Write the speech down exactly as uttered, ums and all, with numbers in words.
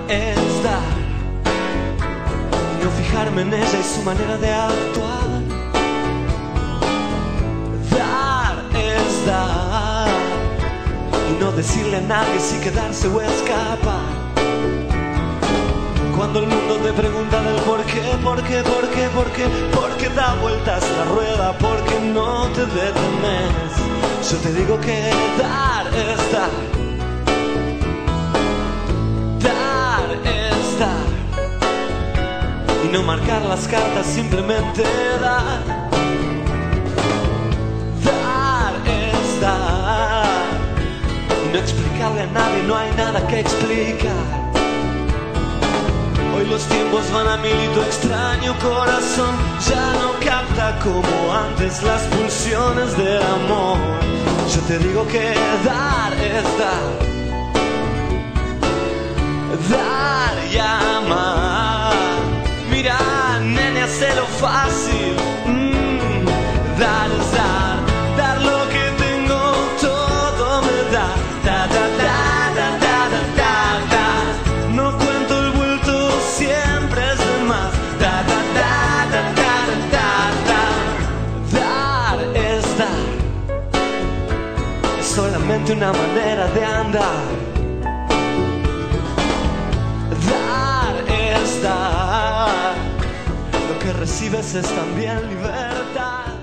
es dar, y no fijarme en ella y su manera de actuar. Dar es dar, y no decirle a nadie si quedarse o escapar. Cuando el mundo te pregunta del por qué, por qué, por qué, por qué, por qué da vueltas la rueda, por qué no te detenes, yo te digo que dar es dar. Dar es dar, y no marcar las cartas, simplemente dar. Dar es dar, y no explicarle a nadie, no hay nada que explicar. Hoy los tiempos van a mil y tu extraño corazón ya no capta como antes las pulsiones del amor. Yo te digo que dar es dar, dar y amar. Mira, nene, hazlo fácil. Mm, dar es dar, dar lo que tengo, todo me da. Da, da, da, da, da, da, da, da. No cuento el vuelto, siempre es de más. Da, da, da, da, da, da, da. Dar es dar, es solamente una manera de andar. Dar es dar, lo que recibes es también libertad.